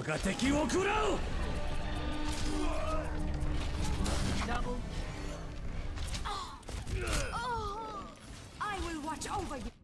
我が敵を食らう I will watch over you.